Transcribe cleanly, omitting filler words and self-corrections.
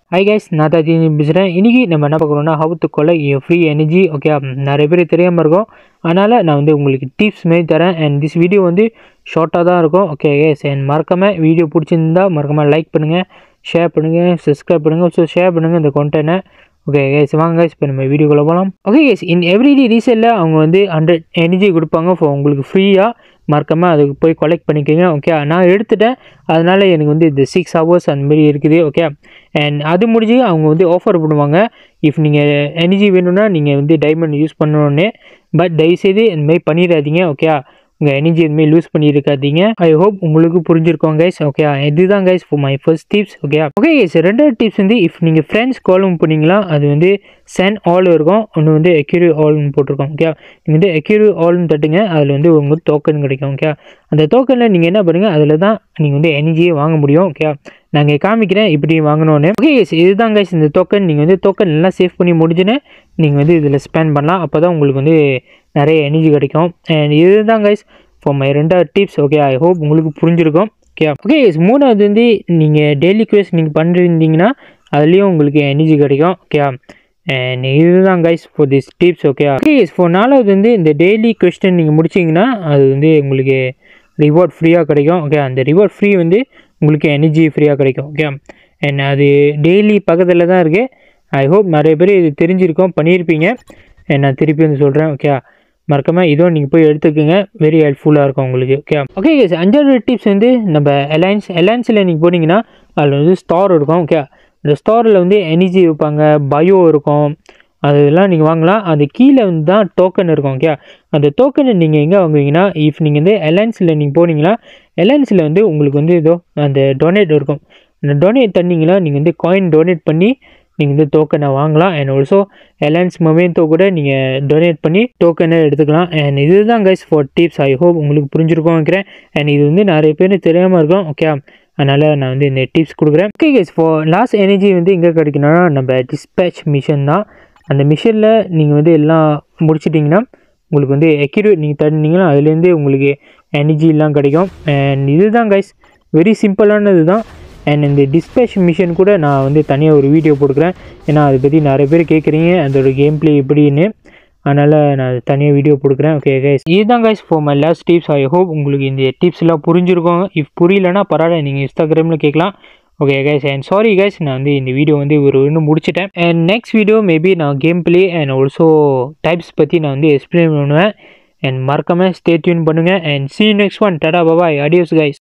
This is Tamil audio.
Hi guys, நான் தான் பேசுகிறேன். இன்றைக்கி நம்ம என்ன பார்க்குறோம்னா how to collect your free energy. Okay, நிறைய பேர் தெரியாமல் இருக்கும். அதனால் நான் வந்து உங்களுக்கு டிப்ஸ் மாரி தரேன். அண்ட் திஸ் வீடியோ வந்து ஷார்ட்டாக தான் இருக்கும். ஓகே கேஸ், அண்ட் மறக்காமல் வீடியோ பிடிச்சிருந்தா மறக்காமல் லைக் பண்ணுங்கள், ஷேர் பண்ணுங்கள், சப்ஸ்கிரைப் பண்ணுங்கள். ஸோ ஷேர் பண்ணுங்கள் இந்த கண்டென்ட்டை. ஓகே கேஸ், வாங்க guys, இப்போ நம்ம வீடியோக்குள்ளே போகலாம். ஓகே கேஸ், இன் எவ்ரிடே ரீசேலில் அவங்க வந்து 100 எனர்ஜி கொடுப்பாங்க ஃபார் உங்களுக்கு ஃப்ரீயாக. மறக்காமல் அதுக்கு போய் கலெக்ட் பண்ணிக்கோங்க. ஓகே, நான் எடுத்துட்டேன், அதனால் எனக்கு வந்து இந்த 6 hours அந்தமாரி இருக்குது. ஓகே, அண்ட் அது முடிஞ்சு அவங்க வந்து ஆஃபர் பண்ணுவாங்க. இஃப் நீங்கள் எனர்ஜி வேணும்னா நீங்கள் வந்து டைமண்ட் யூஸ் பண்ணணுன்னே. பட் தயவுசெய்து இந்தமாரி பண்ணிடாதீங்க. ஓகே, உங்கள் எனர்ஜி இதுமாரி லூஸ் பண்ணியிருக்காதீங்க. ஐ ஹோப் உங்களுக்கு புரிஞ்சிருக்கோம் கைஸ். ஓகே, இதுதான் guys for my first tips. Okay okay guys, ரெண்டாவது டிப்ஸ் வந்து இஃப் நீங்கள் ஃப்ரெண்ட்ஸ் காலும் பண்ணிங்களா, அது வந்து சென்ட் ஆல் இருக்கும், ஒன்று வந்து எக்யூரி ஆல்னு போட்டிருக்கோம். ஓகே, நீங்கள் வந்து எக்யூரி ஆல்னு தட்டுங்க, அதில் வந்து உங்களுக்கு டோக்கன் கிடைக்கும். ஓகே, அந்த டோக்கனில் நீங்கள் என்ன பண்ணுங்கள், அதில் தான் நீங்கள் வந்து எனர்ஜியே வாங்க முடியும். ஓகே, நாங்கள் காமிக்கிறேன் இப்படி வாங்கணுன்னு. ஓகே கைஸ், இதுதான் கைஸ் இந்த டோக்கன். நீங்கள் வந்து டோக்கன் எல்லாம் சேவ் பண்ணி முடிஞ்சுன்னு நீங்கள் வந்து இதில் ஸ்பெண்ட் பண்ணலாம். அப்போ தான் உங்களுக்கு வந்து நிறைய எனர்ஜி கிடைக்கும். அண்ட் இதுதான் கைஸ் ஃபார் மை ரெண்டாவது டிப்ஸ். ஓகே, ஐ ஹோப் உங்களுக்கு புரிஞ்சிருக்கும். ஓகே ஓகே கைஸ், மூணாவது வந்து நீங்கள் டெய்லி குவெஸ்ட் நீங்கள் பண்ணிருந்தீங்கன்னா அதுலேயும் உங்களுக்கு எனர்ஜி கிடைக்கும். ஓகே, அண்ட் இதுதான் guys for this tips. Okay okay guys, for நாலாவது வந்து இந்த டெய்லி கொஸ்டின் நீங்கள் முடிச்சிங்கன்னா அது வந்து உங்களுக்கு ரிவார்ட் ஃப்ரீயாக கிடைக்கும். ஓகே, அந்த ரிவார்ட் ஃப்ரீ வந்து உங்களுக்கு எனர்ஜி ஃப்ரீயாக கிடைக்கும். ஓகே, அண்ட் அது டெய்லி பக்கத்தில் தான் இருக்குது. ஐ ஹோப் நிறைய பேர் இது தெரிஞ்சிருக்கோம், பண்ணியிருப்பீங்க. அண்ட் நான் திருப்பி வந்து சொல்கிறேன். ஓகே, மறக்காமல் இதுவும் நீங்கள் போய் எடுத்துக்கோங்க, வெரி ஹெல்ப்ஃபுல்லாக இருக்கும் உங்களுக்கு. ஓகே ஓகே கேஸ், அஞ்சாவது டிப்ஸ் வந்து நம்ம அலைன்ஸில் நீங்கள் போனீங்கன்னா அதில் வந்து ஸ்டார் இருக்கும். ஓகே, அந்த ஸ்டாரில் வந்து எனர்ஜி இருப்பாங்க, பயோ இருக்கும், அதெல்லாம் நீங்கள் வாங்கலாம். அது கீழே வந்து தான் டோக்கன் இருக்கும். ஓகே, அந்த டோக்கனை நீங்கள் எங்கே வாங்குவீங்கன்னா, இஃப் நீங்கள் வந்து அலைன்ஸில் நீங்கள் போனீங்கன்னா அலைன்ஸில் வந்து உங்களுக்கு வந்து ஏதோ அந்த டொனேட் இருக்கும். அந்த டொனேட் தண்ணிங்கன்னா நீங்கள் வந்து காயின் டொனேட் பண்ணி நீங்கள் வந்து டோக்கனை வாங்கலாம். அண்ட் ஆல்சோ அலைன்ஸ் மொமெண்ட்டோ கூட நீங்கள் டொனேட் பண்ணி டோக்கனை எடுத்துக்கலாம். அண்ட் இதுதான் guys for tips. I hope உங்களுக்கு புரிஞ்சிருக்கோம் வைக்கிறேன். அண்ட் இது வந்து நிறைய பேர் தெரியாமல் இருக்கும். ஓகே, அதனால் நான் வந்து இந்த டிப்ஸ் கொடுக்குறேன். Okay guys, for last energy வந்து எங்கே கிடைக்கணும்னா நம்ம டிஸ்பேச் மிஷன் தான். அந்த மிஷனில் நீங்கள் வந்து எல்லாம் முடிச்சிட்டிங்கன்னா உங்களுக்கு வந்து அக்யூரேட் நீங்கள் தட்டினீங்கன்னா அதுலேருந்து உங்களுக்கு எனர்ஜிலாம் கிடைக்கும். அண்ட் இதுதான் கைஸ், வெரி சிம்பிளானது தான். அண்ட் இந்த டிஸ்பேச் மிஷன் கூட நான் வந்து தனியாக ஒரு வீடியோ போட்டுக்கிறேன். ஏன்னா அதை பற்றி நிறைய பேர் கேட்குறீங்க அதோட கேம் பிளே எப்படின்னு, அதனால் நான் தனியாக வீடியோ போட்டுக்கிறேன். ஓகே கைஸ், இதுதான் guys for my last tips. I hope உங்களுக்கு இந்த டிப்ஸ்லாம் புரிஞ்சிருக்கோங்க. இஃப் புரியலன்னா பரவாயில்ல, நீங்கள் இன்ஸ்டாகிராமில் கேட்கலாம். Okay guys, and sorry guys, நான் வந்து இந்த வீடியோ வந்து இன்னும் முடிச்சிட்டேன். அண்ட் நெக்ஸ்ட் வீடியோ மேபி நான் game play and also types பற்றி நான் வந்து எக்ஸ்பிளைன் பண்ணுவேன். அண்ட் மறக்காமல் ஸ்டே டியூன் பண்ணுங்கள். And see you next one. Tata, bye, adios guys.